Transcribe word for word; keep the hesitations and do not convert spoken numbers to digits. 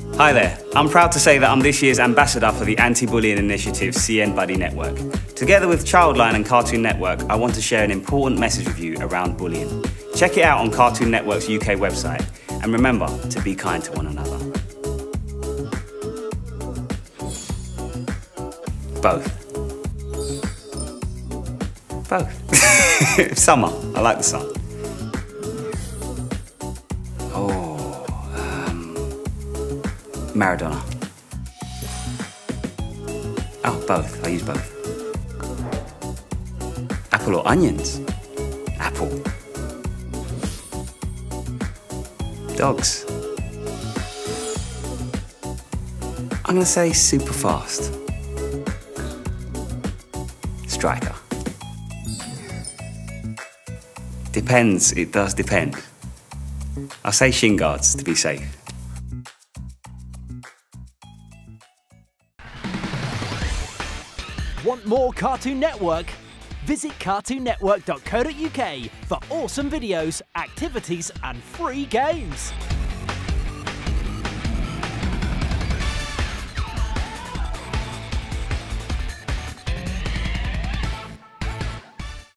Hi there, I'm proud to say that I'm this year's ambassador for the anti-bullying initiative C N Buddy Network. Together with Childline and Cartoon Network, I want to share an important message with you around bullying. Check it out on Cartoon Network's U K website, and remember to be kind to one another. Both. Both. Summer, I like the sun. Oh, um, Maradona. Oh, both, I use both. Apple or onions? Apple. Dogs. I'm gonna say super fast. Striker. Depends, it does depend. I'll say shin guards to be safe. Want more Cartoon Network? Visit cartoon network dot co dot U K for awesome videos, activities and free games.